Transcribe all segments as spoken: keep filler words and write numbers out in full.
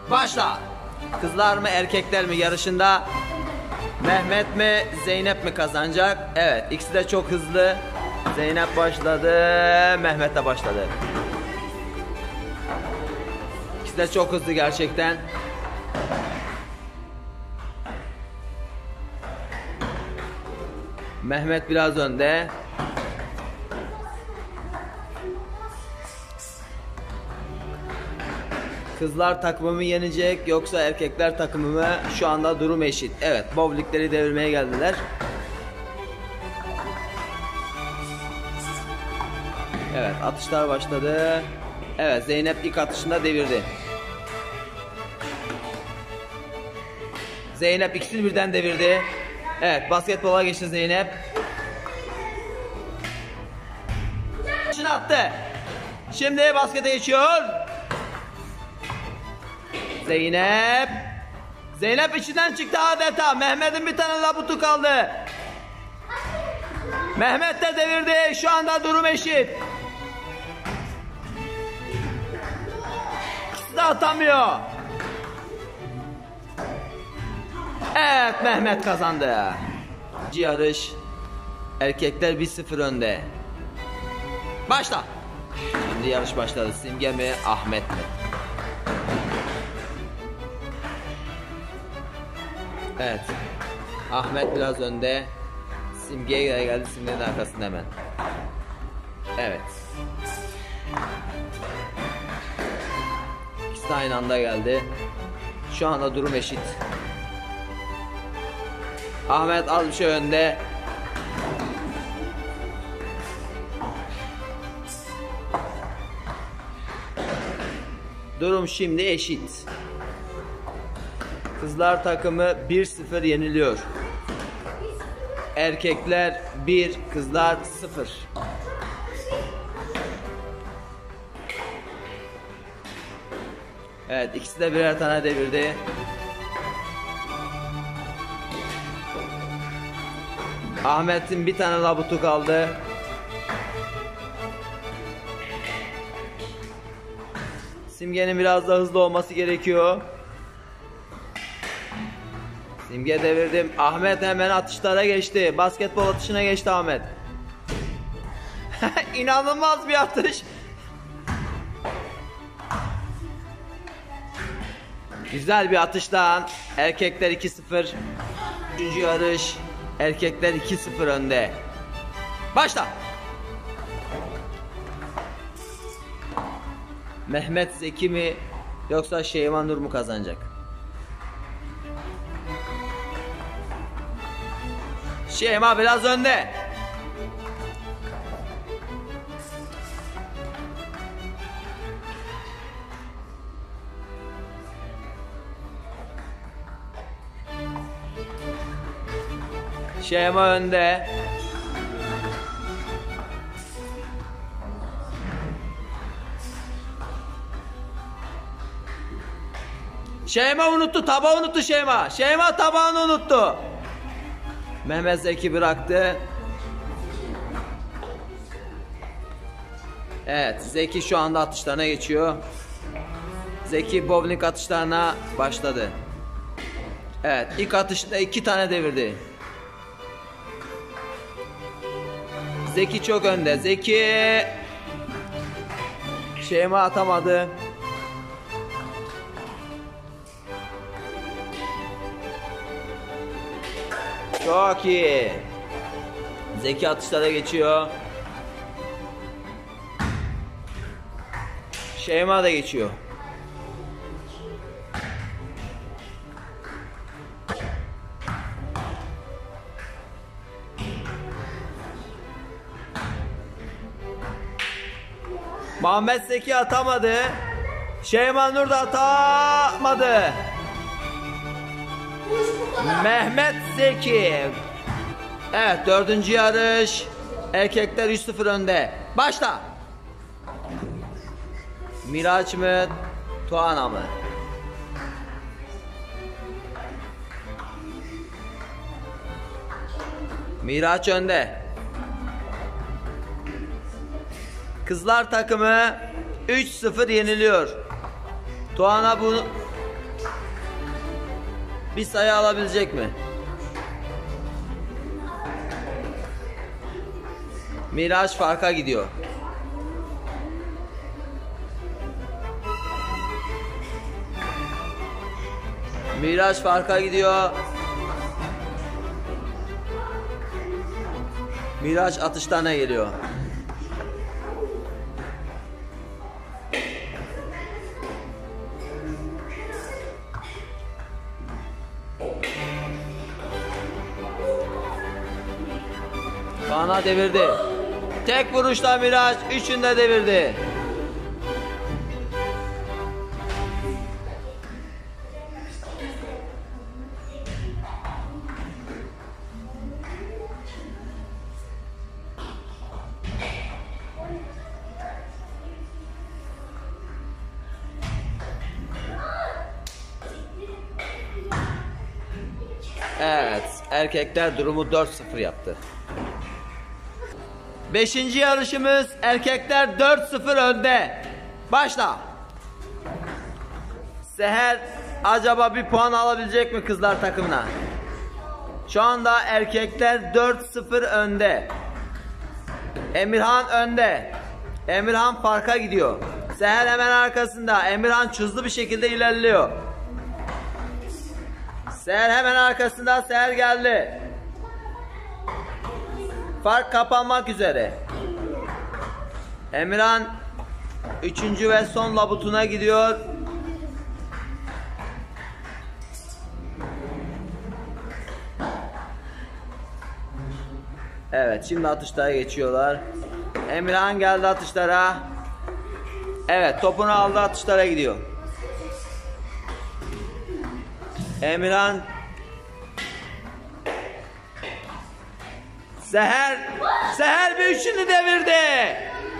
Başla. Kızlar mı erkekler mi yarışında? Mehmet mi Zeynep mi kazanacak? Evet, ikisi de çok hızlı. Zeynep başladı, Mehmet de başladı. İkisi de çok hızlı gerçekten. Mehmet biraz önde. Kızlar takımı mı yenecek yoksa erkekler takımı mı? Şu anda durum eşit. Evet, bowlingleri devirmeye geldiler. Evet, atışlar başladı. Evet, Zeynep ilk atışında devirdi. Zeynep ikisini birden devirdi. Evet, basketbola geçti Zeynep. Şimdi attı. Şimdi baskete geçiyor. Zeynep. Zeynep içinden çıktı adeta. Mehmet'in bir tane labutu kaldı. Mehmet de devirdi. Şu anda durum eşit. İkisi de atamıyor. Evet, Mehmet kazandı. Yarış. Erkekler bir sıfır önde. Başla. Şimdi yarış başladı. Simge mi Ahmet mi? Evet. Ahmet biraz önde. Simge'ye geldi. Simge'nin arkasında hemen. Evet. İkisi de aynı anda geldi. Şu anda durum eşit. Ahmet az bir şey önde. Durum şimdi eşit. Kızlar takımı bir sıfır yeniliyor. Erkekler bir, kızlar sıfır. Evet, ikisi de birer tane devirdi. Ahmet'in bir tane labutu kaldı. Simge'nin biraz daha hızlı olması gerekiyor. Simge devirdim. Ahmet hemen atışlara geçti. Basketbol atışına geçti Ahmet. İnanılmaz bir atış. Güzel bir atıştan. Erkekler iki sıfır. Üçüncü yarış. Erkekler iki sıfır önde. Başla. Mehmet Zeki mi yoksa Şeyma Nur mu kazanacak? Şeyma biraz önde. Şeyma önde. Şeyma unuttu, tabağı unuttu Şeyma. Şeyma tabağını unuttu. Mehmet Zeki bıraktı. Evet, Zeki şu anda atışlarına geçiyor. Zeki bowling atışlarına başladı. Evet, ilk atışta iki tane devirdi. Zeki çok önde. Zeki Şeyma atamadı. Çok iyi. Zeki atışlara geçiyor. Şeyma da geçiyor. Muhammed Zeki atamadı. Şeyma Nur da atamadı. Mehmet Zeki. Evet, dördüncü yarış. Erkekler üç sıfır önde. Başla. Miraç mı Tuana mı? Miraç önde. Kızlar takımı üç sıfır yeniliyor. Tuana bu bir sayı alabilecek mi? Miraç farka gidiyor. Miraç farka gidiyor. Miraç atışlarına geliyor. Bana devirdi. Tek vuruşla Miraç üçünü de devirdi. Evet, erkekler durumu dört sıfır yaptı. Beşinci yarışımız erkekler dört sıfır önde. Başla. Seher acaba bir puan alabilecek mi kızlar takımına? Şu anda erkekler dört sıfır önde. Emirhan önde. Emirhan farka gidiyor. Seher hemen arkasında. Emirhan hızlı bir şekilde ilerliyor. Seher hemen arkasında. Seher geldi. Fark kapanmak üzere. Emirhan üçüncü ve son labutuna gidiyor. Evet, şimdi atışlara geçiyorlar. Emirhan geldi atışlara. Evet, topunu aldı, atışlara gidiyor. Emirhan. Seher. Seher bir üçünü devirdi.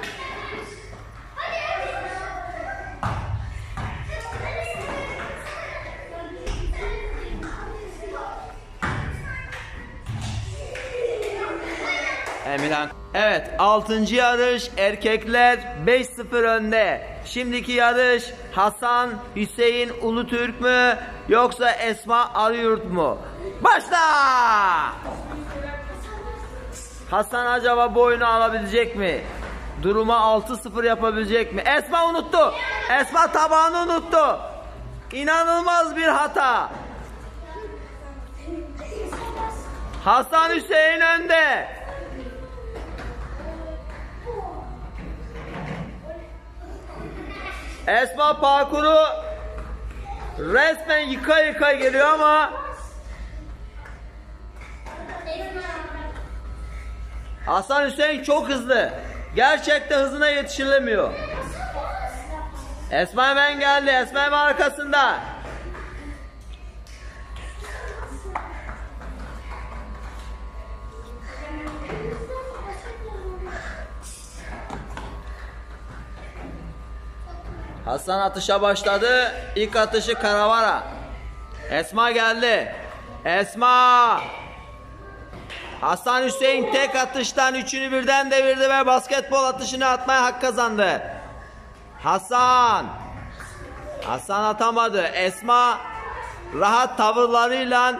Emirhan. Evet, altıncı yarış erkekler beş sıfır önde. Şimdiki yarış Hasan Hüseyin Ulutürk mü yoksa Esma Arıyurt mu? Başla! Hasan acaba bu oyunu alabilecek mi? Durumu altı sıfır yapabilecek mi? Esma unuttu. Esma tabağını unuttu. İnanılmaz bir hata. Hasan Hüseyin önde. Esma parkuru resmen yıka yıka geliyor ama Hasan Hüseyin çok hızlı. Gerçekten hızına yetişilemiyor. Esma hemen geldi. Esma hemen arkasında. Hasan atışa başladı. İlk atışı Karavara. Esma geldi. Esma. Hasan Hüseyin tek atıştan üçünü birden devirdi ve basketbol atışını atmaya hak kazandı. Hasan. Hasan atamadı. Esma rahat tavırlarıyla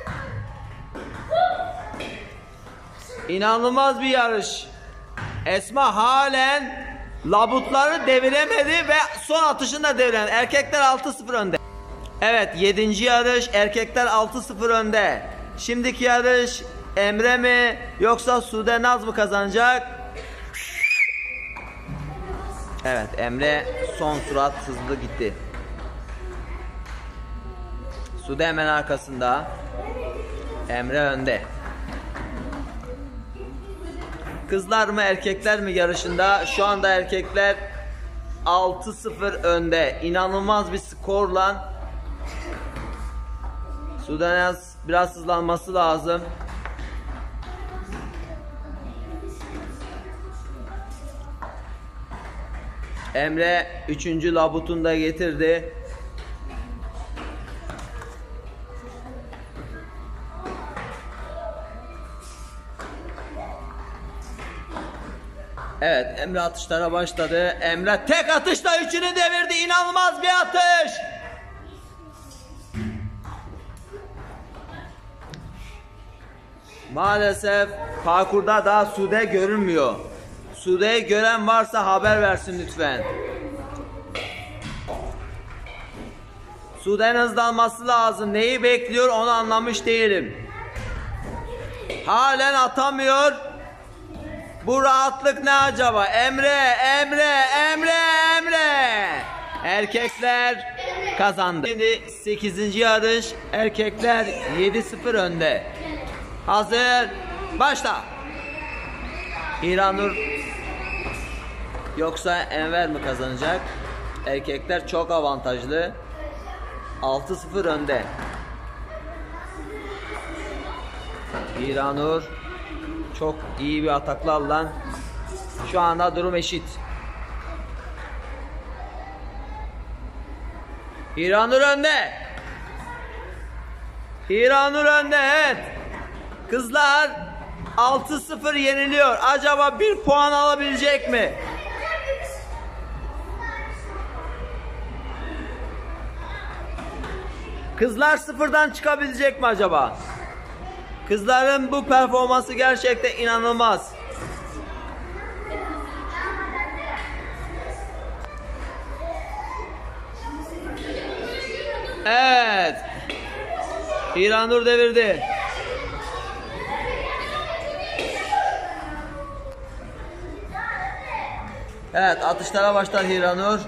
inanılmaz bir yarış. Esma halen labutları deviremedi ve son atışını da deviren. Erkekler altı sıfır önde. Evet, yedinci yarış erkekler altı sıfır önde. Şimdiki yarış Emre mi yoksa Sude Naz mı kazanacak? Evet, Emre son surat hızlı gitti. Sude hemen arkasında. Emre önde. Kızlar mı erkekler mi yarışında? Şu anda erkekler altı sıfır önde. İnanılmaz bir skorla. Sude Naz biraz hızlanması lazım. Emre üçüncü labutunu da getirdi. Evet, Emre atışlara başladı. Emre tek atışla üçünü devirdi. İnanılmaz bir atış. Maalesef parkurda daha Sude görünmüyor. Sude'yi gören varsa haber versin lütfen. Sude'nin hızlanması lazım. Neyi bekliyor onu anlamış değilim. Halen atamıyor. Bu rahatlık ne acaba? Emre, Emre, Emre, Emre. Erkekler kazandı. Şimdi sekizinci yarış. Erkekler yedi sıfır önde. Hazır. Başla. İranur yoksa Enver mi kazanacak? Erkekler çok avantajlı. altı sıfır önde. İranur çok iyi bir ataklarla şu anda durum eşit. İranur önde. İranur önde, evet. Kızlar altı sıfır yeniliyor. Acaba bir puan alabilecek mi? Kızlar sıfırdan çıkabilecek mi acaba? Kızların bu performansı gerçekten inanılmaz. Evet. İranur devirdi. Evet, atışlara başlar İranur.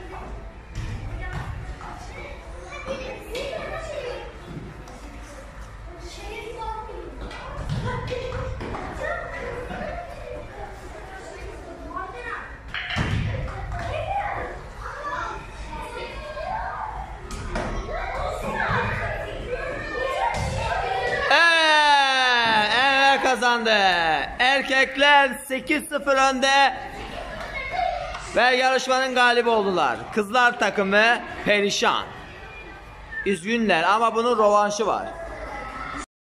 Kazandı. Erkekler sekiz sıfır önde ve yarışmanın galibi oldular. Kızlar takımı perişan. Üzgünler ama bunun rövanşı var.